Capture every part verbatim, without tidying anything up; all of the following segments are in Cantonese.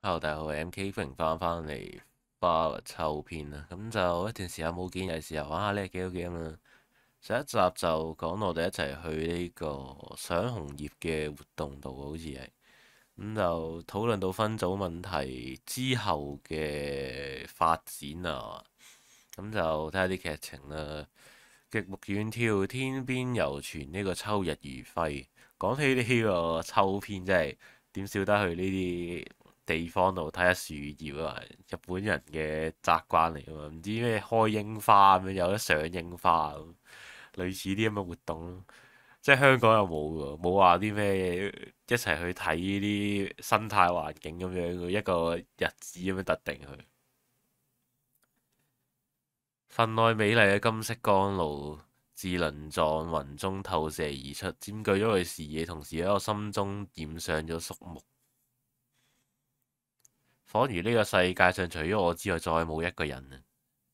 Hello，大家好，我係 M K，歡迎翻返嚟花滑秋篇啦。咁就一段時間冇見，有時候玩下呢幾好 game 啦。上一集就講我哋一齊去呢個賞紅葉嘅活動度，好似係咁就討論到分組問題之後嘅發展啊。咁就睇下啲劇情啦。極目遠眺，天邊猶存呢個秋日餘暉。講起呢個秋篇，真係點少得去呢啲地方度睇下樹葉啊！日本人嘅習慣嚟啊嘛，唔知咩開櫻花咁樣，有得賞櫻花咁，類似啲咁嘅活動咯。即係香港又冇喎，冇話啲咩一齊去睇呢啲生態環境咁樣嘅一個日子咁樣特定去。分內美麗嘅金色光路自鱗狀雲中透射而出，佔據咗佢視野，同時喺我心中染上咗肅穆。仿如呢個世界上除咗我之外，再冇一個人啊！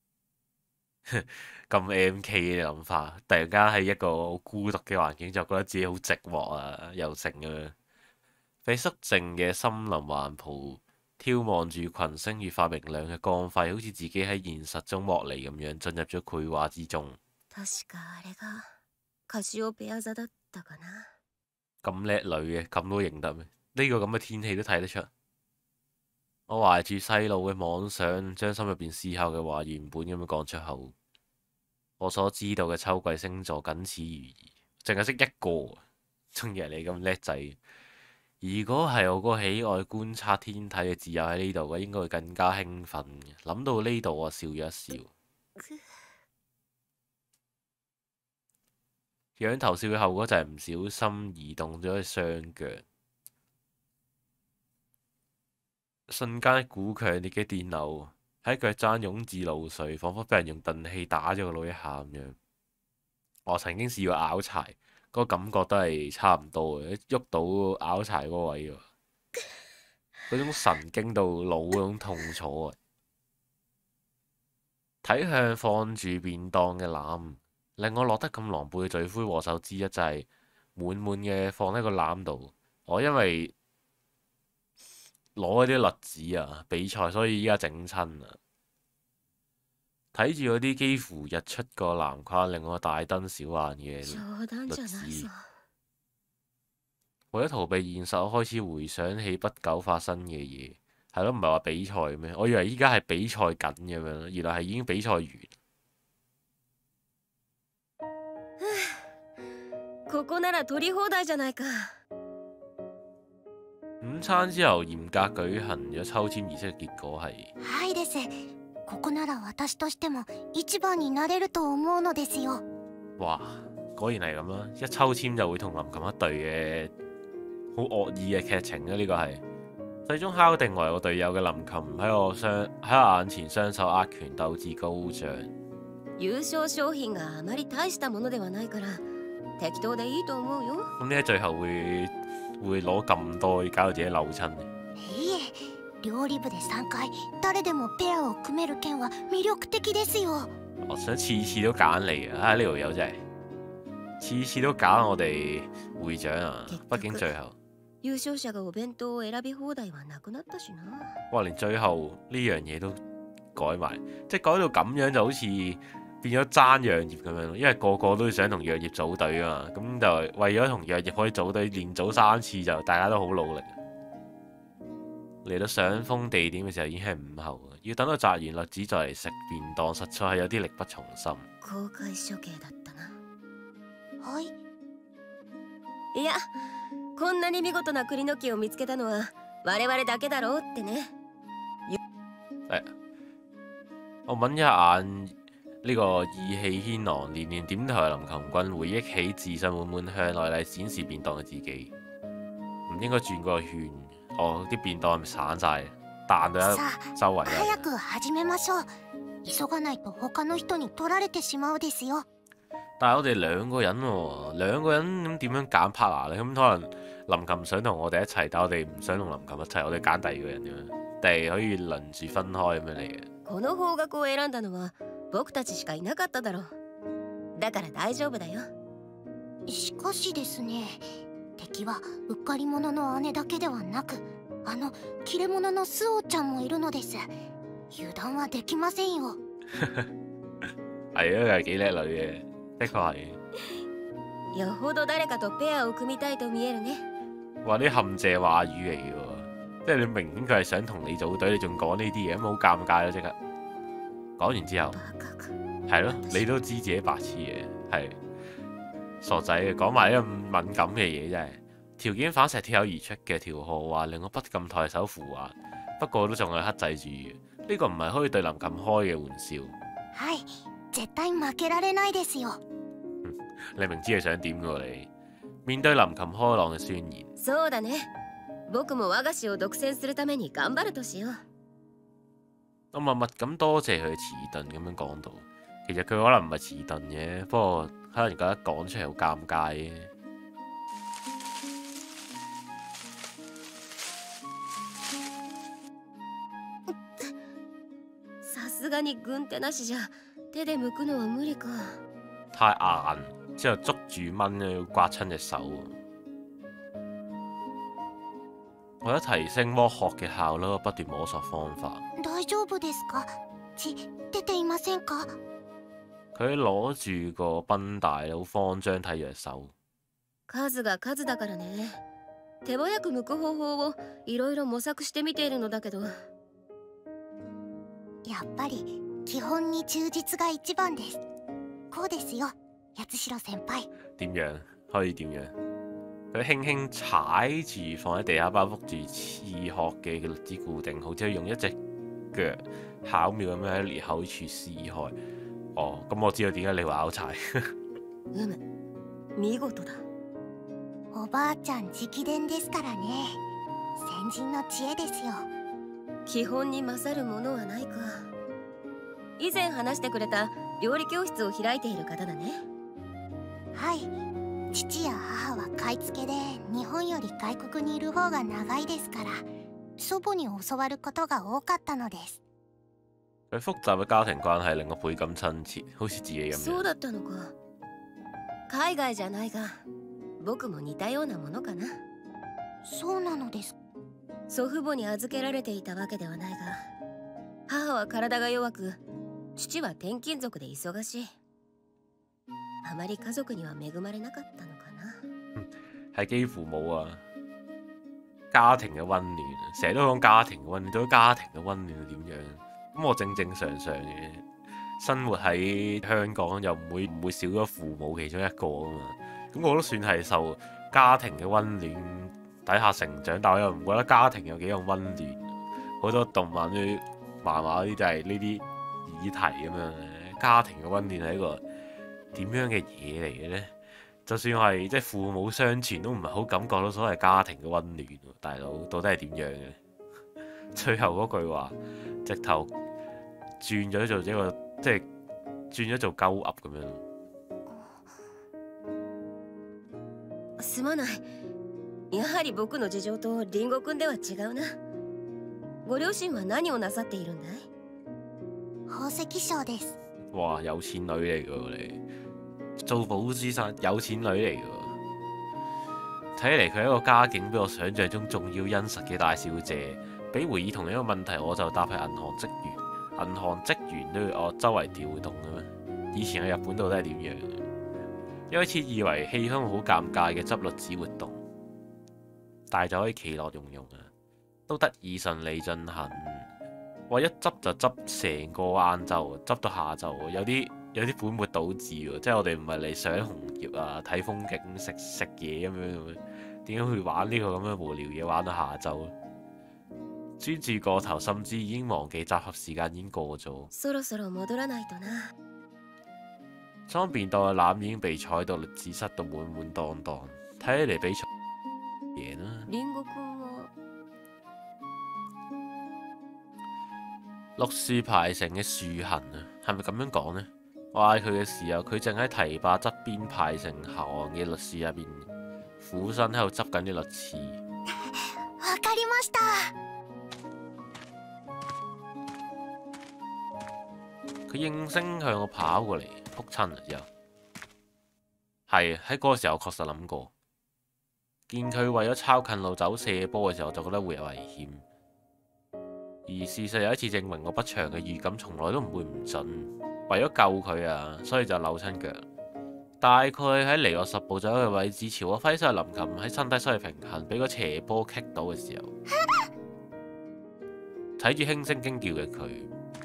咁 M K 嘅諗法，突然間喺一個好孤獨嘅環境，就覺得自己好寂寞啊，又成咁樣。被肅靜嘅森林環抱，眺望住群星越發明亮嘅光輝，好似自己喺現實中剝離咁樣，進入咗繪畫之中。確かあれがカシオペア座だったかな。咁叻女嘅，咁都認得咩？呢個咁嘅天氣都睇得出。我懷住細路嘅妄想，將心入邊思考嘅話原本咁樣講出口。我所知道嘅秋季星座僅此如兒，淨係識一個。中意你咁叻仔。如果係我個喜愛觀察天體嘅摯友喺呢度嘅，應該會更加興奮嘅。諗到呢度，我笑咗一笑。仰頭笑嘅後果就係唔小心移動咗佢雙腳。瞬間一股強烈嘅電流喺腳踭湧至腦髓，彷彿俾人用鈍器打咗個腦一下咁樣。我曾經試過拗柴，嗰個感覺都係差唔多嘅，喐到拗柴嗰位喎，嗰種神經到腦嗰種痛楚啊！睇向放住便當嘅籃，令我落得咁狼狽嘅罪魁禍首之一就係滿滿嘅放喺個籃度。我因為攞嗰啲栗子啊比賽，所以依家整親啊！睇住嗰啲幾乎日出個籃框，令我大瞪小眼嘅栗子。為咗逃避現實，我開始回想起不久發生嘅嘢。係咯，唔係話比賽咩？我以為依家係比賽緊咁樣，原來係已經比賽完。ここなら取り放題じゃないか。午餐之後嚴格舉行咗抽籤儀式嘅結果係。 はいです。ここなら私としても一番になれると思うのですよ。 哇，果然係咁啦！一抽籤就會同林琴一隊嘅好惡意嘅劇情啊！呢個係最終敲定為我隊友嘅林琴喺我雙喺我眼前雙手握拳，鬥志高漲。優勝商品があまり大したものではないから適當でいいと思うよ。咁呢最後會會攞咁多，搞到自己扭親。 いえ、料理部でさんかい誰でもペアを組める件は魅力的ですよ。 我想次次都揀你啊！啊呢條友真係次次都揀我哋會長啊！畢竟最後優勝者がお弁當を選び放題はなくなったしな。哇！連最後呢樣嘢都改埋，即係改到咁樣就好似變咗爭藥業咁樣咯。因為個個都想同藥業組隊啊嘛，咁就為咗同藥業可以組隊，連組三次就大家都好努力。嚟到上風地點嘅時候已經係午後，要等到摘完栗子再嚟食便當，實在係有啲力不從心。公開処刑だったな。 はい。 いや、こんなに見事な栗の木を見つけたのは我々だけだろうってね。 誒，我揾一眼呢個意氣軒昂、連連點頭嘅林琴君，回憶起自信滿滿向內禮展示便當嘅自己，唔應該轉嗰個圈。哦，啲便當係咪散晒，彈到一周圍啊！ 早く始めましょう。急がないと他の人に取られてしまうですよ。 但係我哋兩個人喎，兩個人咁點樣揀 partner 咧？咁可能林琴想同我哋一齊，但我哋唔想同林琴一齊，我哋揀第二個人咁樣，定係可以輪住分開咁樣嚟嘅？ この方角を選んだのは僕たちしかいなかっただろう。だから大丈夫だよ。 しかしですね、敵はうっかり者の姉だけではなく、 あの切れ者のスオちゃんもいるのです。油断はできませんよ。 係啊，佢係幾叻女嘅，的確係。 よほど誰かとペアを組みたいと見えるね。 話啲陷阱話語嚟嘅喎，即係你明顯佢係想同你組隊，你仲講呢啲嘢，咁好尷尬咯！即刻講完之後，係咯，你都知自己白痴嘅，係傻仔嘅，講埋呢咁敏感嘅嘢真係。條件反射脫口而出嘅條號話令我不禁抬手扶滑，不過都仲係克制住嘅。呢個唔係可以對林琴開嘅玩笑。 はい、絶対負けられないですよ。 你明知佢想點嘅喎你。面對林琴開朗嘅宣言。 そうだね。僕も和菓子を獨占するために頑張るとしよう。 我默默咁多謝佢嘅遲鈍咁樣講到，其實佢可能唔係遲鈍嘅，不過可能覺得講出嚟好尷尬嘅。 さすがに軍手なしじゃ手で剥くのは無理か。 太硬，之後捉住蚊咧要刮親隻手。為咗提升剝殼嘅效率，我不斷摸索方法。 大丈夫ですか？血出ていませんか？ 佢攞住個繃帶，好慌張睇住隻手。 数が数だからね。手早く剥く方法をいろいろ模索してみているのだけど。 やっぱり基本に忠実が一番です。こうですよ，八代先輩。 點樣？可以點樣？佢輕輕踩住放喺地下包覆住刺殼嘅栗子固定好，之後用一隻腳巧妙咁樣喺裂口處撕開。哦，咁我知道點解你話拗柴。 うむ、見事だ。 おばあちゃん直伝ですからね。先人の知恵ですよ。 基本に勝るものはないか。以前話してくれた料理教室を開いている方だね。 はい、父や母は買い付けで日本より外国にいる方が長いですから、祖母に教わることが多かったのです。 佢複雜嘅家庭關係令我倍感親切，好似自己咁樣。 そうだったのか。海外じゃないが、僕も似たようなものかな。 そうなのです。 祖父母に預けられていたわけではないが、母は体が弱く、父は転勤族で忙しい。あまり家族には恵まれなかったのかな。 係幾乎冇啊！家庭嘅溫暖，成日都講家庭嘅溫暖，到底家庭嘅溫暖係點樣？咁我正正常常嘅生活喺香港，又唔會唔會少咗父母其中一個啊嘛。咁我都算係受家庭嘅溫暖底下成長，但我又唔覺得家庭有幾咁溫暖。好多動漫啲漫畫啲就係呢啲議題咁樣。家庭嘅溫暖係一個點樣嘅嘢嚟嘅呢？就算係即係父母相傳，都唔係好感覺到所謂家庭嘅溫暖。大佬到底係點樣嘅？最後嗰句話，直頭轉咗做一個即係轉咗做鳩噏咁樣。 すまない。やはり僕の事情とリンゴ君では違うな。ご両親は何をなさっているんだい？ 宝石商です。 哇，有錢女嚟㗎喎你，做寶珠山有錢女嚟㗎喎。睇嚟佢係一個家境比我想象中仲要殷實嘅大小姐。俾回憶同一個問題，我就答係銀行職員。銀行職員都要我周圍調動嘅咩？以前喺日本度都係點樣嘅？一開始以為氣氛好尷尬嘅執栗子活動，但係就可以其樂融融啊，都得以順利進行。話一執就執成個晏晝，執到下晝，有啲有啲本末倒置喎。即係我哋唔係嚟賞紅葉啊、睇風景、食食嘢咁樣，點解會玩呢個咁樣無聊嘢玩到下晝？專注過頭，甚至已經忘記集合時間已經過咗。 そろそろ戻らないとな。 裝便當嘅籃已經被踩到栗子塞到滿滿當當，睇起嚟比賽贏啦。 リンゴ君は綠樹排成嘅樹痕啊，係咪咁樣講呢？我嗌佢嘅時候，佢正喺堤壩側邊排成行嘅栗樹入邊，俯身喺度執緊啲栗刺。 わかりました。 佢應聲向我跑過嚟，撲親啊！又係喺嗰個時候，確實諗過， 見佢為咗抄近路走射波嘅時候，就覺得會有危險。而事實有一次證明我不祥嘅預感從來都唔會唔準。為咗救佢啊，所以就扭親腳。大概喺離我十步左右嘅位置，朝我揮手嘅林琴喺身體失去平衡，俾個斜波棘到嘅時候，睇住輕聲驚叫嘅佢，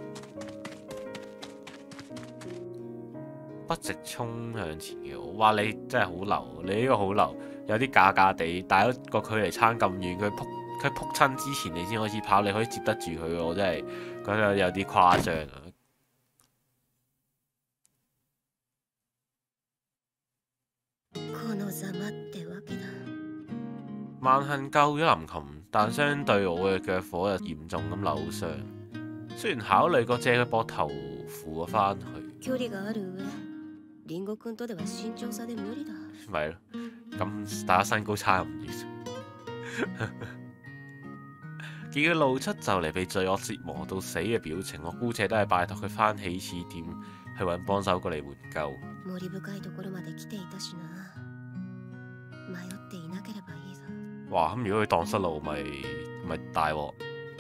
不直衝向前嘅我，話你真係好流，你呢個好流，有啲假假地，但係個距離差咁遠，佢撲佢撲親之前你先開始跑，你可以接得住佢，我真係覺得有啲誇張啊！萬幸救咗林琴，但相對我嘅腳火又嚴重咁扭傷。雖然考慮過借佢膊頭扶我返去，咪咯，咁大家身高差唔遠。見佢露出就嚟被罪惡折磨到死嘅表情，我姑且都係拜託佢返起始點去揾幫手過嚟援救。哇！咁如果佢蕩失路，咪咪大鑊。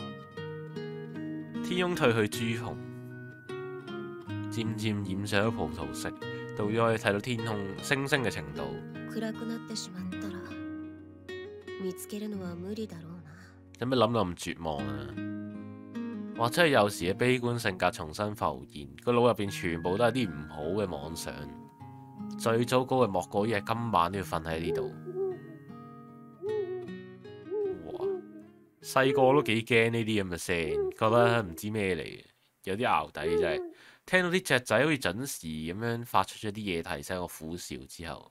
天空褪去朱紅，漸漸染上咗葡萄色，到咗可以睇到天空星星嘅程度。有咩諗到咁絕望啊？或者係有時嘅悲觀性格重新浮現，個腦入邊全部都係啲唔好嘅妄想。最糟糕嘅莫過於係今晚都要瞓喺呢度。細個都幾驚呢啲咁嘅聲，覺得唔知咩嚟，有啲淆底真係。聽到啲雀仔好似準時咁樣發出咗啲嘢提醒我苦笑之後，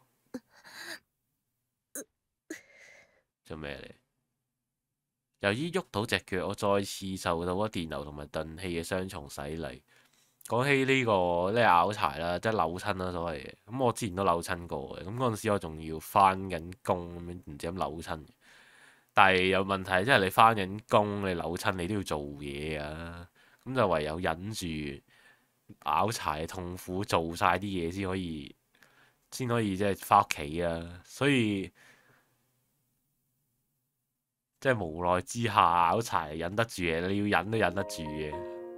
做咩嚟？由於喐到隻腳，我再次受到咗電流同埋鈍器嘅雙重洗禮。講起呢、呢個呢拗柴啦，即係扭親啦所謂嘅。咁我之前都扭親過嘅，咁嗰陣時我仲要翻緊工咁樣，唔知點扭親。但係有問題，即係你翻緊工，你扭親你都要做嘢啊，咁就唯有忍住拗柴痛苦，做晒啲嘢先可以，先可以即係翻屋企啊。所以即係無奈之下拗柴，忍得住嘅，你要忍都忍得住嘅。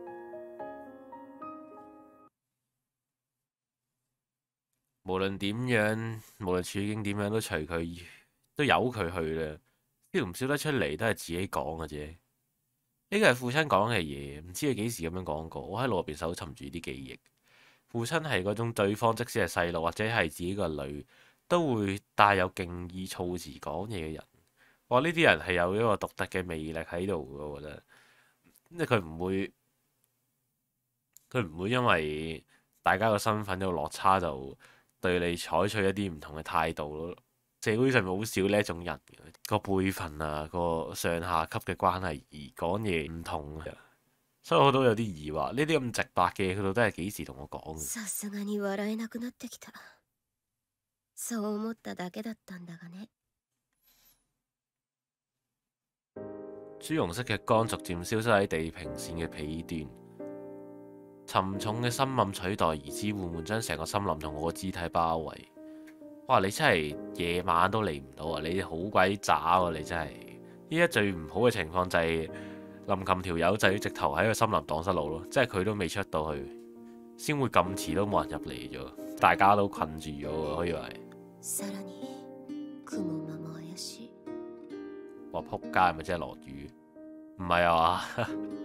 無論點樣，無論處境點樣，都隨佢，都由佢去啦。笑唔笑得出嚟都係自己講嘅啫。呢個係父親講嘅嘢，唔知佢幾時咁樣講過。我喺腦入邊搜尋住啲記憶。父親係嗰種對方即使係細路或者係自己個女，都會帶有敬意措辭講嘢嘅人。哇！呢啲人係有一個獨特嘅魅力喺度嘅，我覺得。即係佢唔會，佢唔會因為大家個身份有落差就對你採取一啲唔同嘅態度咯。社會上面好少呢一種人，個輩份啊，個上下級嘅關係而講嘢唔同，所以我都有啲疑惑，呢啲咁直白嘅嘢，佢到底係幾時同我講嘅？ さすがに笑えなくなってきた。そう思っただけだったんだがね。 朱紅色嘅光逐漸消失喺地平線嘅彼端，沉重嘅森林取代而至，緩緩將成個森林同我嘅肢體包圍。哇！你真係夜晚都嚟唔到啊！你好鬼渣喎！你真係依家最唔好嘅情況就係林琴條友仔直頭喺個森林蕩失路咯，即係佢都未出到去，先會咁遲都冇人入嚟咗，大家都困住咗，可以話係。話撲街係咪真係落雨？唔係啊嘛！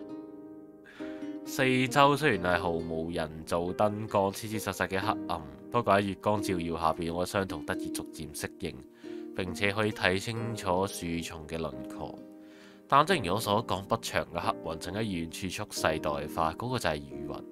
四周雖然係毫無人造燈光，切切實實嘅黑暗，不過喺月光照耀下邊，我嘅傷痛得以逐漸適應，並且可以睇清楚樹叢嘅輪廓。但正如我所講，不祥嘅黑雲正喺遠處蓄勢待發，嗰、那個就係雨雲。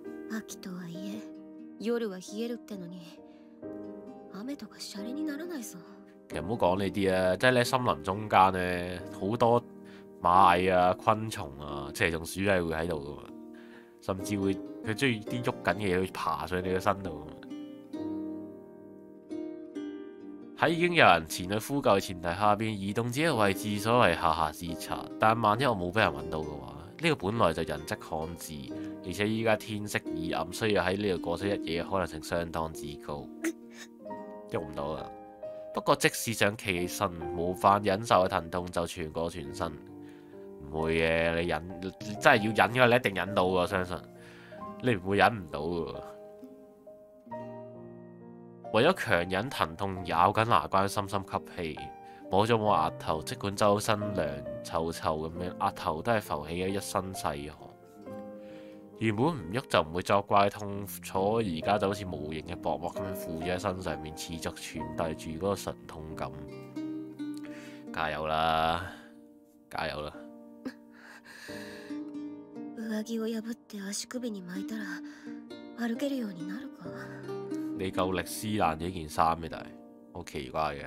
又唔好講呢啲啊，即係咧森林中間呢，好多螞蟻啊、昆蟲啊、蛇蟲鼠係會喺度噶嘛。甚至會佢中意啲喐緊嘅嘢去爬上你個身度。喺已經有人前去呼救嘅前提下邊，移動自己嘅位置，所謂下下之策。但萬一我冇俾人揾到嘅話，呢、這個本來就人跡罕至，而且依家天色已暗，需要喺呢度過咗一夜嘅可能性相當之高。喐唔到啊！ 不過即使想企起身，無法忍受嘅疼痛就傳過全身。唔會嘅，你忍你真係要忍嘅，你一定忍到㗎，我相信。你唔會忍唔到㗎。為咗強忍疼痛，咬緊牙關，深深吸氣，摸咗摸額頭，即管周身涼臭臭咁樣，額頭都係浮起咗一身細汗。原本唔喐就唔會作怪痛楚，而家就好似無形嘅薄膜咁樣附咗喺身上面，持續傳遞住嗰個純痛感。加油啦！加油啦！ 上着を破って足首に巻いたら歩けるようになるか。 你夠力撕爛咗件衫咩？但係好奇怪嘅，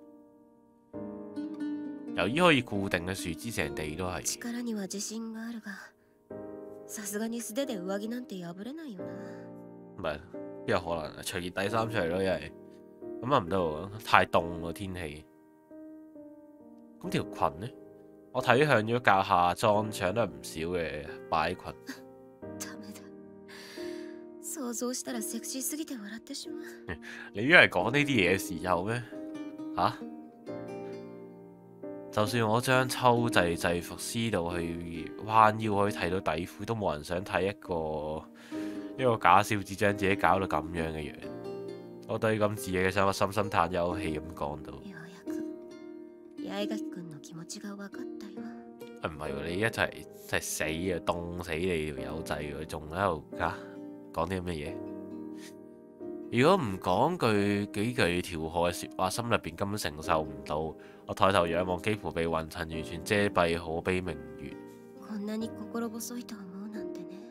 由於可以固定嘅樹枝成地都係。 力には自信があるが、さすがに素手で上着なんて破れないよな。 唔係，邊有可能啊？除件底衫出嚟咯，因為咁啊唔得喎，太凍喎天氣。咁條裙呢？我睇向咗隔下裝搶得唔少嘅擺裙。 ダメだ。想像したらセクシーすぎて笑ってしまう。 你因為講呢啲嘢嘅時候咩？嚇、啊？就算我將秋製制服撕到去彎腰可以睇到底褲，都冇人想睇一個一個假小子將自己搞到咁樣嘅樣。我對咁自己嘅想法深深嘆有氣咁講到。 ようやく八重垣君の気持ちが分かったよ。 啊唔係喎，你一齊真係死啊，凍死你條友仔喎，仲喺度嚇講啲乜嘢？如果唔講句幾句調和嘅説話，心入邊根本承受唔到。我抬頭仰望，幾乎被雲層完全遮蔽可悲明月。 こんなに心細いと思うなんてね。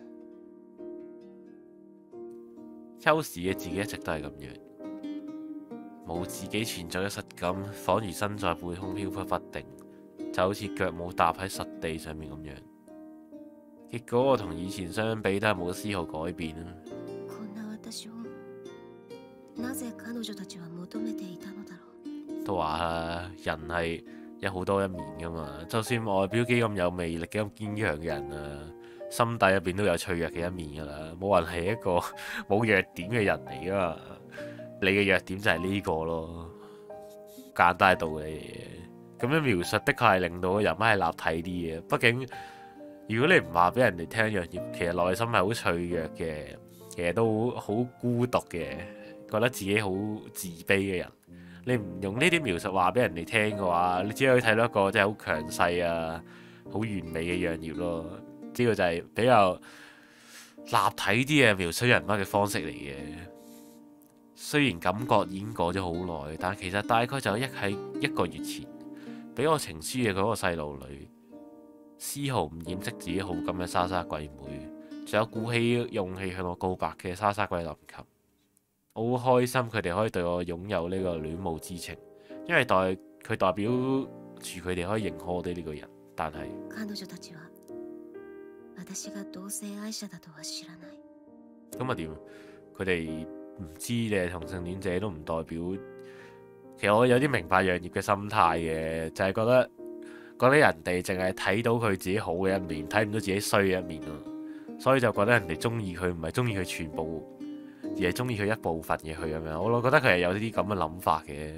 秋時嘅自己一直都係咁樣，冇自己存在嘅實感，彷如身在半空飄忽不定，就好似腳冇踏喺實地上面咁樣。結果我同以前相比都係冇絲毫改變啊！ こんな私をなぜ彼女たちは求めていたのだろう。 都話啦，人係有好多一面噶嘛，就算外表幾咁有魅力、幾咁堅強嘅人啊，心底入邊都有脆弱嘅一面噶啦。冇人係一個冇弱點嘅人嚟噶嘛，你嘅弱點就係呢個咯，簡單嘅道理嚟嘅。咁樣描述的確係令到個人係立體啲嘅。畢竟如果你唔話俾人哋聽樣嘢，其實內心係好脆弱嘅，其實都好孤獨嘅，覺得自己好自卑嘅人。你唔用呢啲描述話俾人哋聽嘅話，你只可以睇到一個即係好強勢啊、好完美嘅樣頁咯。呢個就係比較立體啲嘅描述人物嘅方式嚟嘅。雖然感覺已經過咗好耐，但其實大概就一喺一個月前，俾我情書嘅嗰個細路女，絲毫唔掩飾自己好感嘅莎莎貴妹，仲有鼓起勇氣向我告白嘅莎莎貴林琴。我好開心佢哋可以對我擁有呢個戀慕之情，因為代佢代表住佢哋可以認可我哋呢個人。但係彼女たちは私が同性愛者だとは知らない。 咁啊點？佢哋唔知你係同性戀者都唔代表。其實我有啲明白楊業嘅心態嘅，就係、是、覺得覺得人哋淨係睇到佢自己好嘅一面，睇唔到自己衰嘅一面咯。所以就覺得人哋中意佢唔係中意佢全部，而係中意佢一部分嘅佢咁樣。我覺得佢係有啲咁嘅諗法嘅，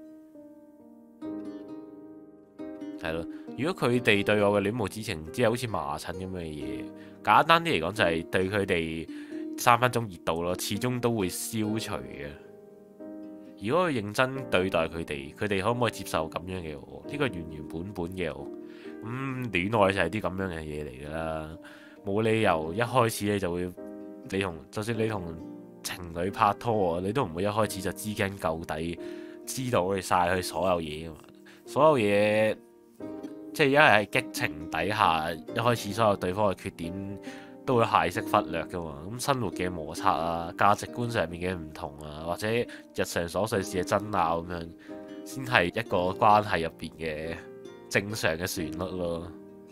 係咯。如果佢哋對我嘅戀慕之情只係好似麻疹咁嘅嘢，簡單啲嚟講就係對佢哋三分鐘熱度咯，始終都會消除嘅。如果佢認真對待佢哋，佢哋可唔可以接受咁樣嘅我？呢個原原本本嘅我，咁戀愛就係啲咁樣嘅嘢嚟㗎啦。冇理由一開始你就會，你同就算你同情侶拍拖，你都唔會一開始就知根究底，知道佢晒佢所有嘢㗎嘛。所有嘢即係一係喺激情底下，一開始所有對方嘅缺點都會械式忽略㗎嘛。咁生活嘅摩擦啊，價值觀上面嘅唔同啊，或者日常瑣碎事嘅爭拗咁樣，先係一個關係入邊嘅正常嘅旋律咯。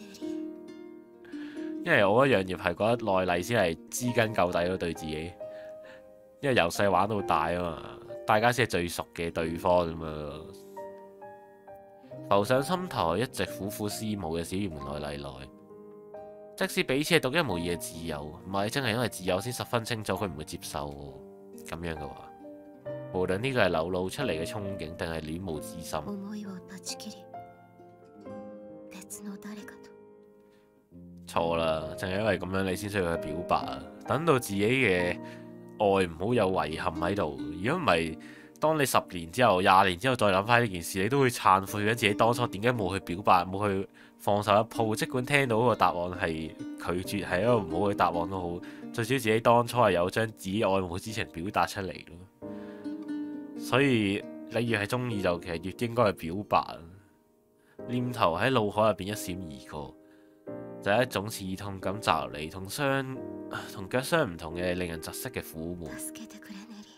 因為我覺得楊業係覺得內麗先係知根究底咯，對自己。因為由細玩到大啊嘛，大家先係最熟嘅對方咁嘛。浮上心頭一直苦苦思慕嘅小圓門內麗內，即使彼此係獨一無二嘅摯友，唔係真係因為摯友先十分清楚佢唔會接受咁樣嘅話， 無論呢個係流露出嚟嘅憧憬，定係戀慕之心。 思いを断ち切り別の誰かと。 錯啦，淨係因為咁樣你先需要去表白啊！等到自己嘅愛唔好有遺憾喺度。如果唔係，當你十年之後、廿年之後再諗翻呢件事，你都會懺悔緊自己當初點解冇去表白，冇去放手一鋪。即管聽到嗰個答案係拒絕，係一個唔好嘅答案都好，最少自己當初係有將自己愛慕之情表達出嚟咯。所以你越係中意就其實越應該去表白。念頭喺腦海入邊一閃而過，就係一種刺痛咁襲嚟，同傷同腳傷唔同嘅令人窒息嘅苦悶。 助けてくれネリ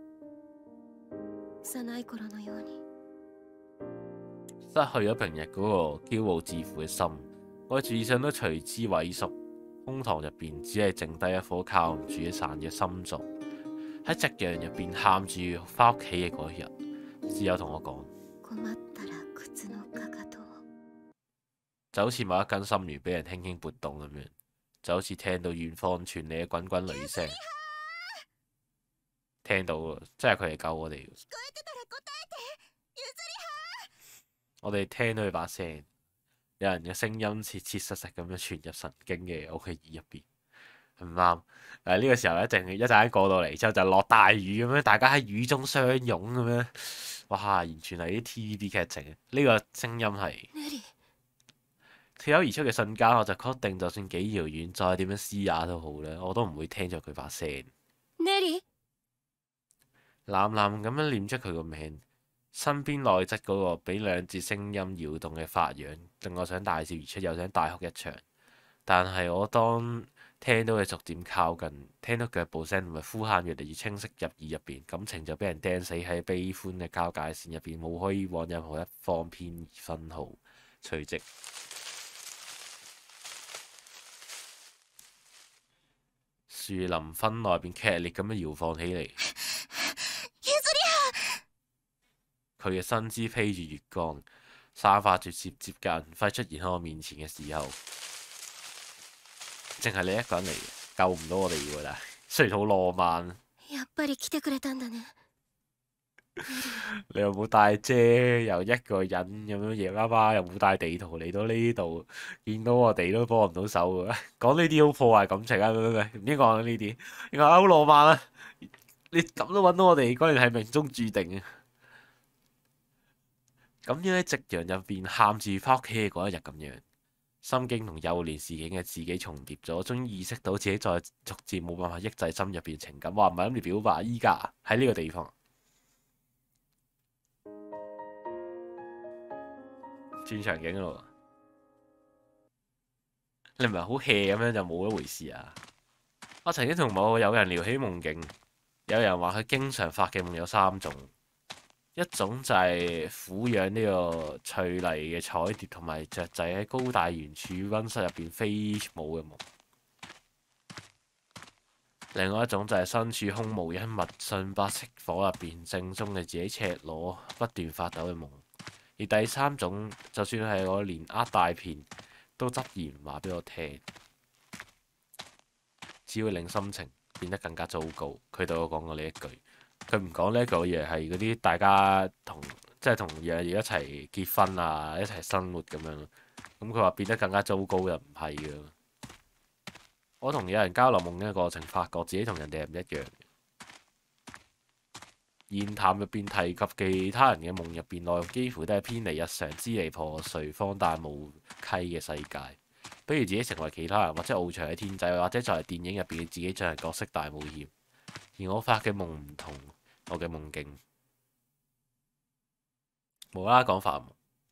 幼い頃のように。 失去咗平日嗰個驕傲自負嘅心，我自信都隨之萎縮，胸膛入邊只係剩低一顆靠唔住嘅孱弱心臟。喺夕陽入邊喊住翻屋企嘅嗰日，室友同我講， 困ったら靴のかかとを。 就好似某一根心弦俾人輕輕撥動咁樣，就好似聽到遠方傳嚟嘅滾滾雷聲。聽到喎，真係佢哋救我哋。我哋聽到佢把聲，有人嘅聲音切切實實咁樣傳入神經嘅我嘅耳入邊，唔啱。誒呢個時候一定一陣間過到嚟之後就落大雨咁樣，大家喺雨中相擁咁樣，哇！完全係啲 T V B 劇情。呢個聲音係脫口而出嘅瞬間，我就確定就算幾遙遠，再點樣嘶啞都好咧，我都唔會聽着佢把聲。 Nelly 喃喃咁樣念出佢個名。身邊內側嗰個俾兩節聲音搖動嘅發癢，令我想大笑而出，又想大哭一場。但係我當聽到佢逐漸靠近，聽到腳步聲同埋呼喊越嚟越清晰入耳入邊，感情就俾人釘死喺悲歡嘅交界線入邊，冇可以往任何一方偏移分毫。隨即，樹林分內邊劇烈咁樣搖晃起嚟。佢嘅身姿披住月光，散發住接接近快出現喺我面前嘅時候，淨係你一個人嚟，救唔到我哋㗎啦。雖然好浪漫， やっぱり来てくれたんだね。 你又冇帶遮，又一個人咁樣夜媽媽，又冇帶地圖嚟到呢度，見到我哋都幫唔到手㗎。講呢啲好破壞感情啊！唔應該講呢啲，應該好浪漫啊！你咁都揾到我哋，果然係命中注定啊！咁樣喺夕陽入邊喊住翻屋企嘅嗰一日咁樣，心境同幼年時境嘅自己重疊咗，終於意識到自己再逐漸冇辦法抑制心入邊情感。話唔係諗住表白，依家喺呢個地方轉場景咯。你唔係好 hea 咁樣就冇一回事啊！我曾經同某個友人聊起夢境，有人話佢經常發嘅夢有三種。一種就係撫養呢個翠麗嘅彩蝶同埋雀仔喺高大圓柱温室入邊飛舞嘅夢，另外一種就係身處空無一物、純白色火入邊正宗嘅自己赤裸不斷發抖嘅夢，而第三種就算係我連呃大片都執意唔話俾我聽，只會令心情變得更加糟糕。佢對我講過呢一句。佢唔講呢一句嘢係嗰啲大家同即係同樣要一齊結婚啊，一齊生活咁樣咯。咁佢話變得更加糟糕又唔係嘅。我同有人交流夢嘅過程，發覺自己同人哋係唔一樣嘅。言談入邊提及其他人嘅夢入邊內容，幾乎都係偏離日常、支離破碎、荒誕無稽嘅世界。比如自己成為其他人，或者翱翔喺天際，或者就係電影入邊嘅自己進行角色大冒險。而我發嘅夢唔同，我嘅夢境無啦啦講發夢，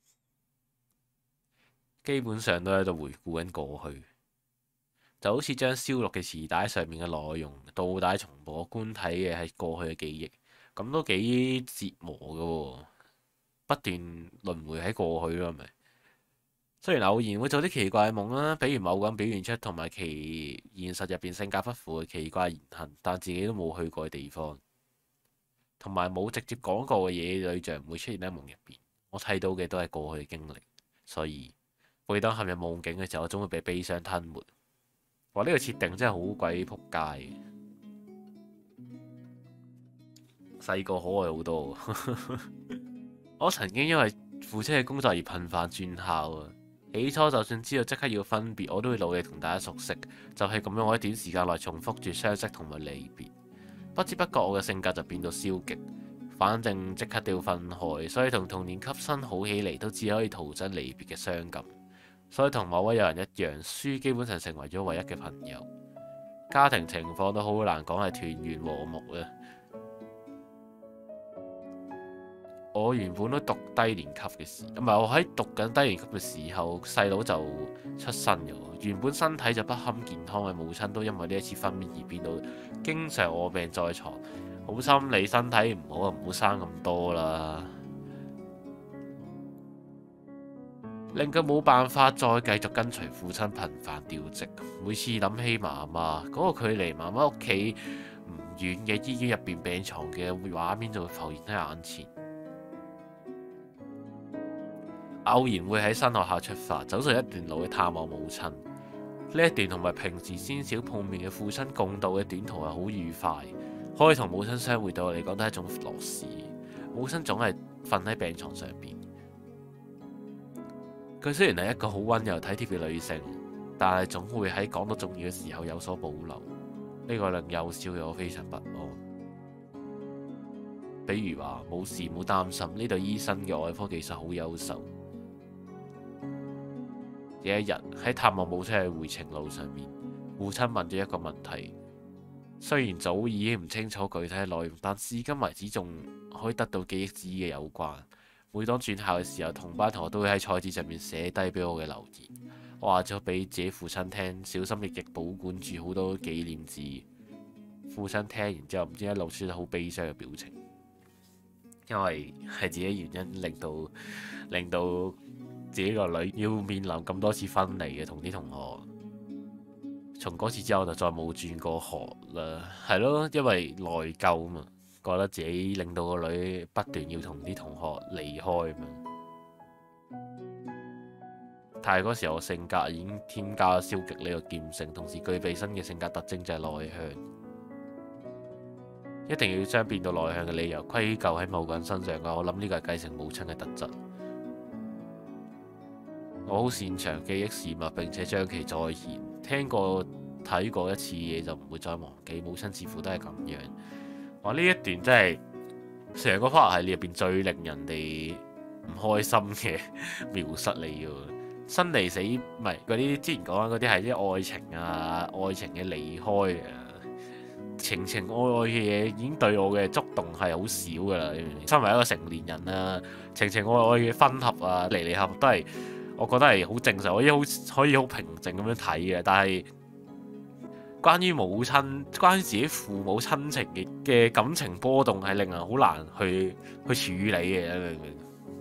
基本上都喺度回顧緊過去，就好似將燒錄嘅磁帶上面嘅內容倒帶重播，觀睇嘅係過去嘅記憶，咁都幾折磨㗎喎，不斷輪迴喺過去咯，係咪？雖然偶然會做啲奇怪嘅夢啦，比如某個人表現出同埋其現實入邊性格不符嘅奇怪言行，但自己都冇去過嘅地方，同埋冇直接講過嘅嘢，對象唔會出現喺夢入邊。我睇到嘅都係過去嘅經歷，所以每當陷入夢境嘅時候，我總會被悲傷吞沒。哇！呢個設定真係好鬼撲街。 細個可愛好多。我曾經因為父親嘅工作而頻繁轉校啊。起初就算知道即刻要分別，我都會努力同大家熟悉。就係咁樣，我喺短時間內重複住相識同埋離別。不知不覺我嘅性格就變到消極，反正即刻都要分開，所以同同年級生好起嚟都只可以徒增離別嘅傷感。所以同某一有人一樣，書基本上成為咗唯一嘅朋友。家庭情況都好難講係團圓和睦啊！我原本都讀低年級嘅時，唔係我喺讀緊低年級嘅時候，細佬就出生咗。原本身體就不堪健康嘅母親，都因為呢一次分娩而變到經常臥病在床。好心你身體唔好啊，唔好生咁多啦。令佢冇辦法再繼續跟隨父親頻繁調職。每次諗起媽媽嗰個距離媽媽屋企唔遠嘅醫院入邊病床嘅畫面，就會浮現喺眼前。偶然會喺新學校出發，走上一段路去探望母親。呢一段同埋平時鮮少碰面嘅父親共度嘅短途係好愉快，可以同母親相會對我嚟講都係一種樂事。母親總係瞓喺病床上邊。佢雖然係一個好溫柔體貼嘅女性，但係總會喺講到重要嘅時候有所保留。呢個令幼小嘅我非常不安。比如話冇事，唔好擔心，呢度醫生嘅外科技術好優秀。有一日喺探望母親嘅回程路上面，父親問咗一個問題，雖然早已經唔清楚具體嘅內容，但至今為止仲可以得到記憶指嘅有關。每當轉校嘅時候，同班同學都會喺菜紙上面寫低俾我嘅留言，我話咗俾自己父親聽，小心翼翼保管住好多紀念誌。父親聽完之後，唔知一露出好悲傷嘅表情，因為係自己原因令到令到自己個女要面臨咁多次分離嘅同啲同學。從嗰次之後，我就再冇轉過學啦。係咯，因為內疚啊嘛。覺得自己令到個女不斷要同啲同學離開嘛，但係嗰時候我性格已經添加咗消極呢個劍性，同時具備新嘅性格特徵就係內向。一定要將變到內向嘅理由歸咎喺某個人身上㗎，我諗呢個係繼承母親嘅特質。我好擅長記憶事物並且將其再現，聽過睇過一次嘢就唔會再忘記，母親似乎都係咁樣。我呢一段真係成個花系列入邊最令人哋唔開心嘅描述嚟嘅，生離死唔係嗰啲之前講緊嗰啲係啲愛情啊，愛情嘅離開啊，情情愛愛嘅嘢已經對我嘅觸動係好少噶啦。身為一個成年人啊，情情愛愛嘅分合啊，離離合合都係我覺得係好正常，可以好可以好平靜咁樣睇嘅，但係關於母親、關於自己父母親情嘅嘅感情波動係令人好難去去處理嘅，你明唔明？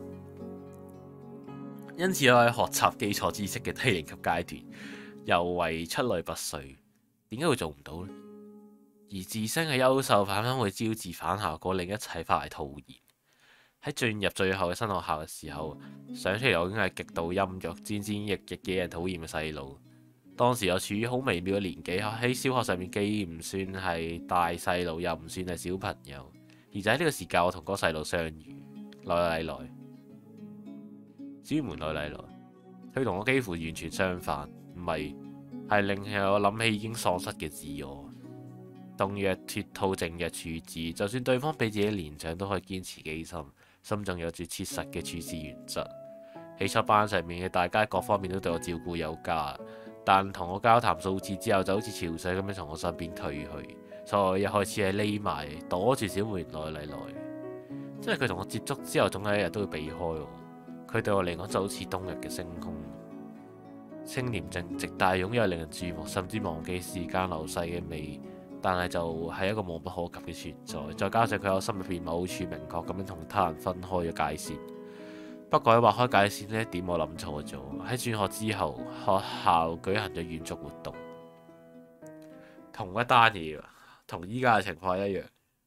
因此我喺學習基礎知識嘅低年級階段，尤為出類拔萃。點解會做唔到呢？而自身嘅優秀反而會招致反效果，令一切化為徒然。喺進入最後嘅新學校嘅時候，想出嚟我已經係極度陰鬱、戰戰役役嘅人討厭嘅細路。當時我處於好微妙嘅年紀，喺小學上面既唔算係大細路，又唔算係小朋友，而就喺呢個時間，我同嗰個細路相遇。來來來，專門來來來，佢同我幾乎完全相反，唔係係令我諗起已經喪失嘅自我。動若脫兔，靜若處子，就算對方比自己年長，都可以堅持己心，心中有住切實嘅處事原則。起初班上面嘅大家各方面都對我照顧有加。但同我交談數次之後，就好似潮水咁樣從我身邊退去，所以我一開始係匿埋躲住小梅來來來，即係佢同我接觸之後，總有一日都會避開我。佢對我嚟講就好似冬日嘅星空，清廉正直，但係擁有令人注目，甚至忘記時間流逝嘅美。但係就係一個遙不可及嘅存在，再加上佢喺心入邊某處明確咁樣同他人分開咗界線。不過喺劃開界線呢一點，我諗錯咗。喺轉學之後，學校舉行咗遠足活動，同一單嘢，同依家嘅情況一樣，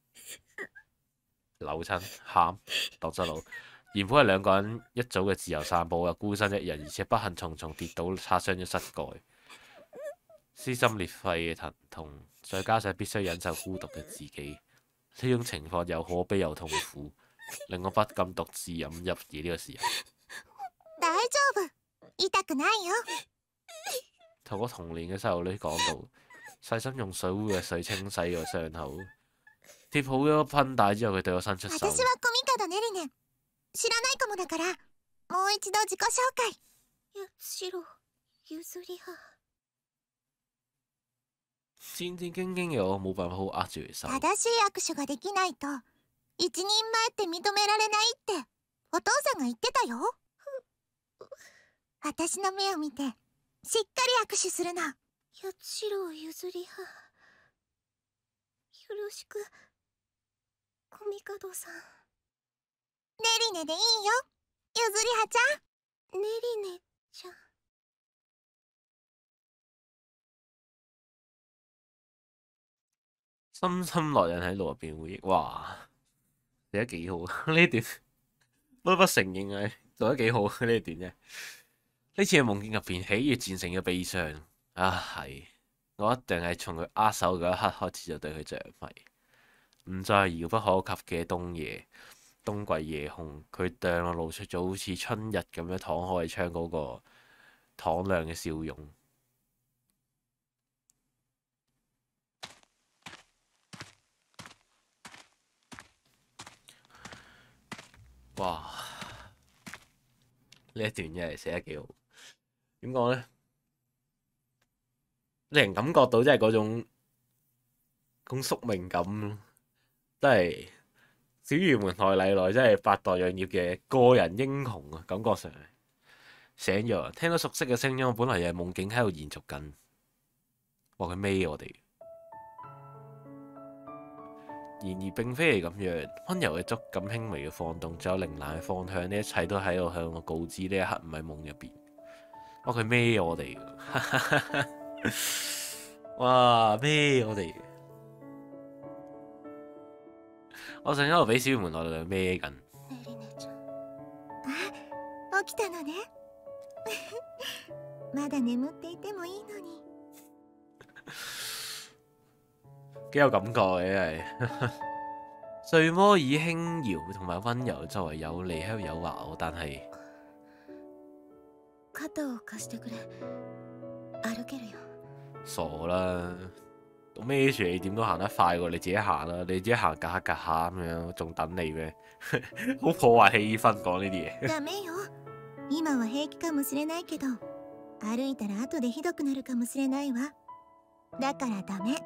扭親、喊、蕩失路。原本係兩個人一組嘅自由散步，又孤身一人，而且不幸重重跌倒，擦傷咗膝蓋，撕心裂肺嘅疼痛，再加上必須忍受孤獨嘅自己， 呢種情況又可悲又痛苦，令我不禁獨自飲泣嘅呢個時候。 大丈夫，痛くないよ。 同個童年嘅細路女講到，細心用水壺嘅水清洗個傷口，貼好咗噴帶之後，佢對我伸出手。 私はコミカドネリネ。知らないかもだから、もう一度自己紹介。 八代ゆずりは。 戰戰兢兢嘅我冇辦法好握住佢手。 正しい握手ができないと一人前って認められないってお父さんが言ってたよ。私の目を見てしっかり握手するの。 八代ゆずりは。よろしくコミカドさん。 ネリネでいいよ、ゆずりはちゃん。 ネリネちゃん。 深深烙印喺腦入邊回憶，哇，寫得幾好啊！呢段不得不承認係做得幾好啊！呢段啫，呢次嘅夢境入邊，喜悅戰勝咗悲傷啊！係，我一定係從佢握手嗰一刻開始就對佢着迷，唔再係遙不可及嘅冬夜、冬季夜空，佢對我露出咗好似春日咁樣敞開窗嗰個敞亮嘅笑容。哇！呢一段真係寫得幾好，點講呢？令人感覺到真係嗰種嗰種宿命感咯，真係小魚門內麗奈真係八代養業嘅個人英雄啊！感覺上醒咗，聽到熟悉嘅聲音，我本來又係夢境喺度延續緊，話佢孭我哋。然而並非係咁樣，溫柔嘅觸感、輕微嘅晃動，仲有凌亂嘅方向，呢一切都喺度向我告知呢一刻唔係夢入邊。哇！佢孭我哋㗎，哇孭我哋！我正喺度俾小門內裏孭緊。 ネリネちゃん。あ、起きたのね。まだ眠っていてもいいのに。 幾有感覺嘅係，睡魔以輕搖同埋溫柔作為有利喺度誘惑我，但係肩を貸してくれ。歩けるよ。 傻啦，我孭住你點都行得快過你自己行啦，你自己行隔下隔下咁樣，仲等你咩？好破壞氣氛講呢啲嘢。 ダメよ。今は平気かもしれないけど、歩いたら後でひどくなるかもしれないわ。だからダメ。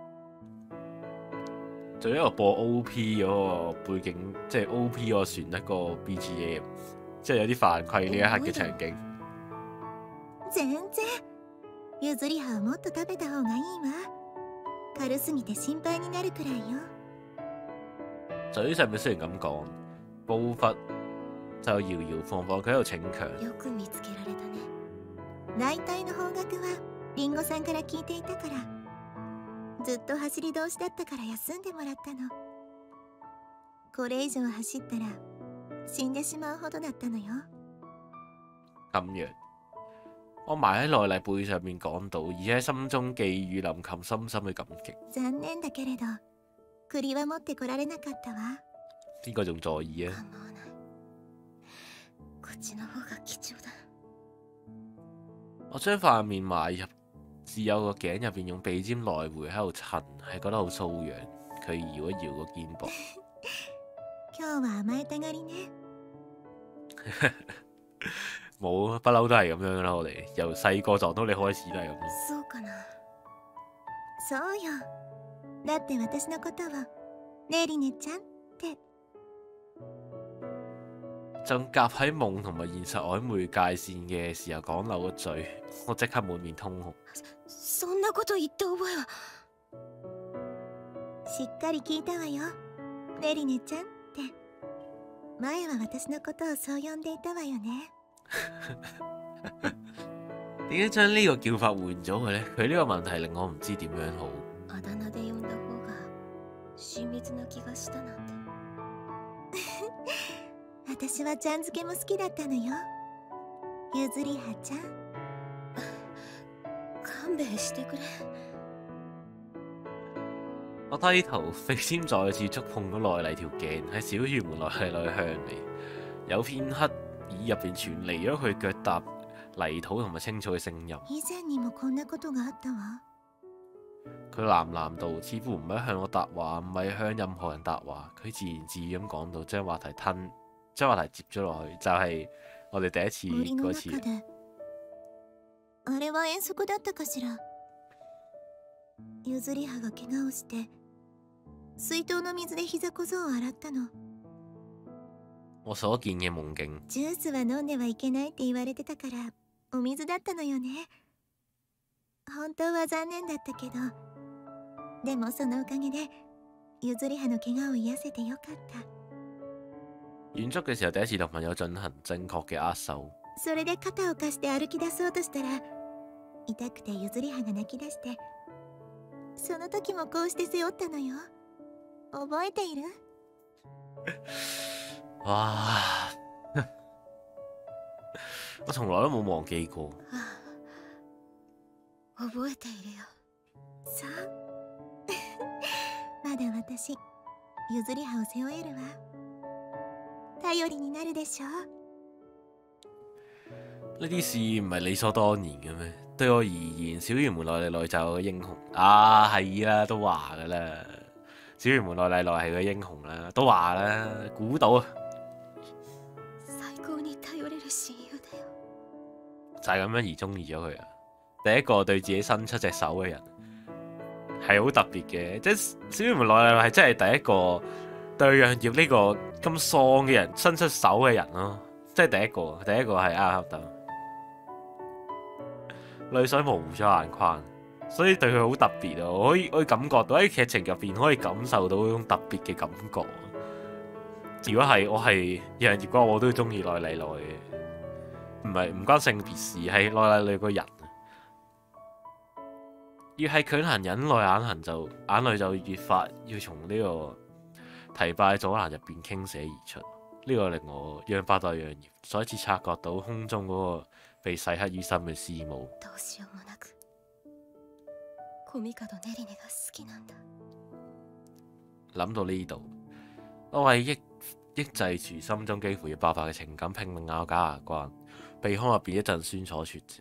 仲有一個播 O P 嗰個背景，即係 O P 嗰個旋律個 B G M， 即係有啲犯規呢一刻嘅場景。 全然。ゆずり葉をもっと食べた方がいいわ。軽すぎて心配になるくらいよ。 嘴上面雖然咁講，步伐就搖搖晃晃，佢喺度逞強。 よく見つけられたね。 大体の方角はリンゴさんから聞いていたから。ずっと走り通しだったから休んでもらったの。これ以上走ったら死んでしまうほどだったのよ。 咁樣，我埋喺內麗背上面講到，而喺心中寄予林琴深深嘅感激。 殘念だけれど、栗は持ってこられなかったわ。 邊個仲在意啊？ 構わない。こっちの方が貴重だ。 我將塊面埋入自有個頸入邊，用鼻尖來回喺度襯，係覺得好瘙癢。佢搖一搖個肩膊。 今日は甘えたがりね。 冇，不嬲都係咁樣啦。我哋由細個撞到你開始都係咁。 そうかな。 そうよ。だって私のことをネリネちゃんって。 仲夾喺夢同埋現實曖昧界線嘅時候講漏個嘴，我即刻滿面通紅。 そんなこと言った覚えは。 しっかり聞いたわよ、ネリネちゃんって。前は私のことをそう呼んでいたわよね。 點解將呢個叫法換咗佢呢？佢呢個問題令我唔知點樣好。 あだ名で呼んだ方が親密な気がしたなんて。 私はちゃん付けも好きだったのよ。ゆずりはちゃん。 勘弁してくれ。 我我低頭，鼻尖再次觸碰到內麗條頸，喺小圓門內麗內向嚟。有片刻，耳入邊傳嚟咗佢腳踏泥土同埋青草嘅聲音。 以前にもこんなことがあったわ。 佢喃喃道，似乎唔係向我答話，唔係向任何人答話。佢自言自語咁講到，將話題吞，將話題接咗落去，就係、是、我哋第一次森の嗰次。 中であれは遠足だったかしら。ゆずりはが怪我をして水筒の水で膝小僧を洗ったの。 我所見嘅夢境。 ジュースは飲んではいけないって言われてたからお水だったのよね。本当は残念だったけど、でもそのおかげでゆずりはの怪我を癒せてよかった。 遠足嘅時候第一次同朋友進行正確嘅握手。 それで肩を貸して歩き出そうとしたら痛くてゆずりはが泣き出して、その時もこうして背負ったのよ。覚えている？ 哇！我從來都冇忘記過。 覚えているよ。 そう。まだ私ゆずりはを背負えるわ。頼りになるでしょ。 呢啲事唔係理所當然嘅咩？對我而言，小圓門內麗內就係我嘅英雄。啊，係啦，都話噶啦，小圓門內麗內係個英雄啦，都話啦，估到啊！ 最高に頼れる親友だよ。 就係咁樣而中意咗佢啊！第一個對自己伸出隻手嘅人係好特別嘅，即係小圓門內麗係真係第一個對楊業呢個咁喪嘅人伸出手嘅人咯，即係第一個，第一個係啱啱得。淚水模糊咗眼眶，所以對佢好特別啊！我可以可以感覺到喺劇情入邊可以感受到嗰種特別嘅感覺。如果係我係楊業嘅話，我都中意內麗內嘅，唔係唔關性別事，係內麗內個人。越係強行忍耐眼痕就眼淚就越發要從呢個堤壩阻攔入邊傾瀉而出。呢、這個令我讓八代楊業再一次察覺到空中嗰個被洗黑於心嘅師母。 どうしようもなくコミカドネリネが好きなんだ。 諗到呢度，我為抑抑制住心中幾乎要爆發嘅情感，拼命咬假牙關，鼻腔入邊一陣酸楚傳嚟。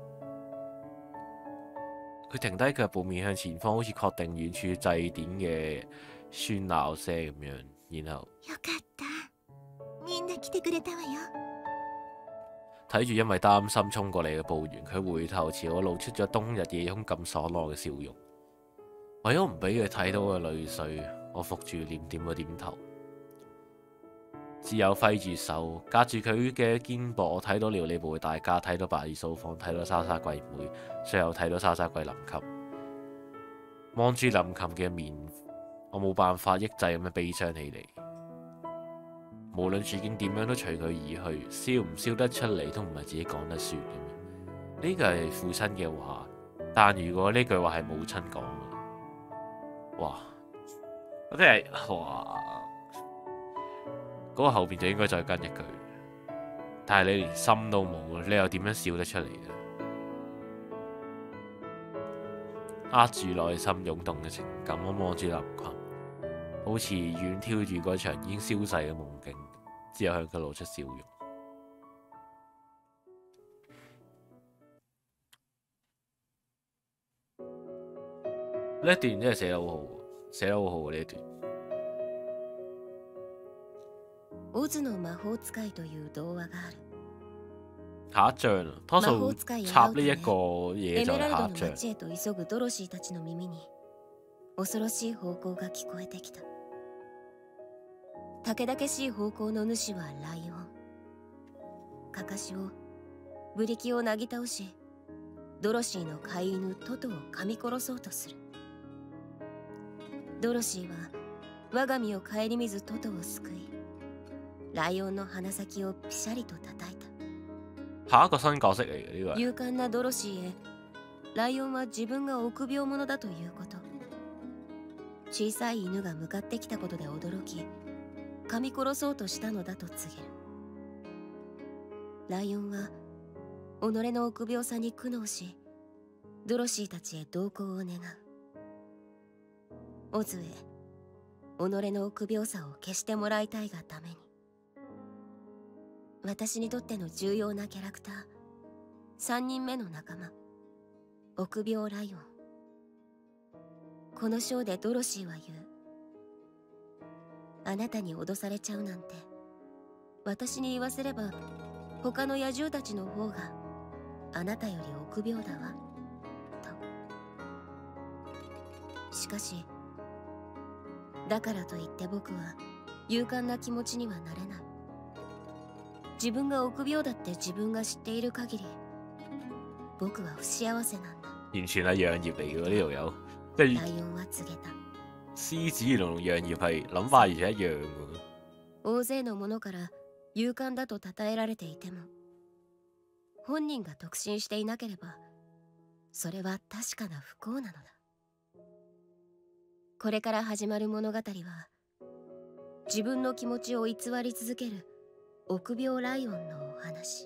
佢停低腳步，面向前方，好似確定遠處祭典嘅喧鬧聲咁樣，然後よかった。みんな來てくれたわよ。 睇住因為擔心衝過嚟嘅部員，佢回頭朝我露出咗冬日夜空咁爽朗嘅笑容。為咗唔俾佢睇到嘅淚水，我伏住臉點咗點頭，只有揮住手隔住佢嘅肩膊，我睇到料理部嘅大家，睇到白爾素芳，睇到莎莎貴妹，最後睇到莎莎貴林琴。望住林琴嘅面，我冇辦法抑制咁樣悲傷起嚟。無論處境點樣都隨佢而去，笑唔笑得出嚟都唔係自己講得算嘅。呢個係父親嘅話，但如果呢句話係母親講嘅，哇！我真係哇，嗰、那個後邊就應該再跟一句，但係你連心都冇，你又點樣笑得出嚟嘅？壓住內心湧動嘅情感，我望住林群，好似遠眺住嗰場已經消逝嘅夢境，之後向佢露出笑容。呢一段真係寫得好好，寫得好好呢一段。 オズの魔法使いという童話がある。 下一章啊，多數插呢一個嘢エ就メラルドの係下一章。 町へと急ぐドロシーたちの耳に恐ろしい方向が聞こえてきた。たけだけしい方向の主はライオン。カカシをブリキをなぎ倒し、ドロシーの飼い犬トトを噛み殺そうとする。ドロシーは我が身を顧みずトトを救い、ライオンの鼻先をピシャリと叩いた。 下一個新角色嚟嘅呢個係。 勇敢なドロシーへライオンは自分が臆病者だということ、小さい犬が向かってきたことで驚き、噛み殺そうとしたのだと告げる。ライオンは己の臆病さに苦悩し、ドロシーたちへ同行を願う。 オズへ己の臆病さを消してもらいたいがために、私にとっての重要なキャラクター、さんにんめの仲間、臆病ライオン。この章でドロシーは言う。あなたに脅されちゃうなんて、私に言わせれば他の野獣たちの方があなたより臆病だわと。しかしだからといって僕は勇敢な気持ちにはなれない。自分が臆病だって自分が知っている限り、僕は不幸せなんだ。 完全係樣業嚟嘅喎呢度有，即係ライオンは告げた。 獅子同樣業係諗法而且一樣嘅喎。 大勢の者から勇敢だと称えられていても、本人が特進していなければそれは確かな不幸なのだ。これから始まる物語は、自分の気持ちを偽り続ける臆病ライオンのお話。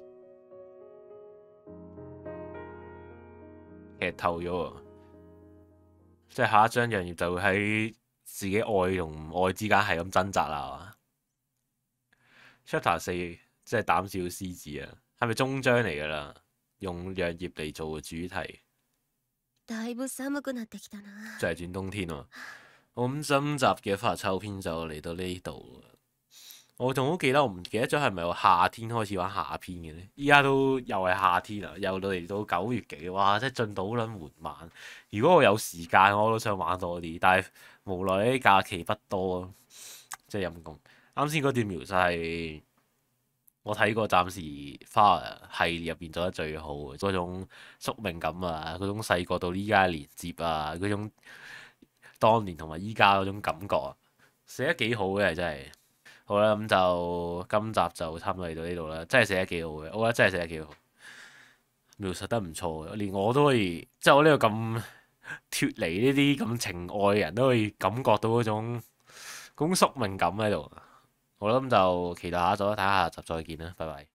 劇透咗啊！即係下一章樣業就會喺自己愛同唔愛之間係咁掙扎啦，係嘛？Chapter 四即係膽小獅子啊，係咪終章嚟㗎啦？用樣業嚟做個主題， だいぶ寒くなってきたな。 就係轉冬天喎。我咁今集嘅發秋篇就嚟到呢度啦。我仲好記得，我唔記得咗係咪由夏天開始玩夏篇嘅咧？依家都又係夏天啦，又到嚟到九月幾，哇！即係進度好撚緩慢。如果我有時間，我都想玩多啲，但係無奈呢啲假期不多，即係陰功。啱先嗰段描述係我睇過暫時花系列入邊做得最好嘅，嗰種宿命感啊，嗰種細個到依家嘅連接啊，嗰種當年同埋依家嗰種感覺啊，寫得幾好嘅真係。好啦，咁就今集就差唔多嚟到呢度啦，真係寫得幾好嘅，我覺得真係寫得幾好，描述得唔錯嘅，連我都可以，即係我呢個咁脱離呢啲咁情愛嘅人都可以感覺到嗰種嗰種宿命感喺度。好啦，咁就期待下咗，睇下下集再見啦，拜拜。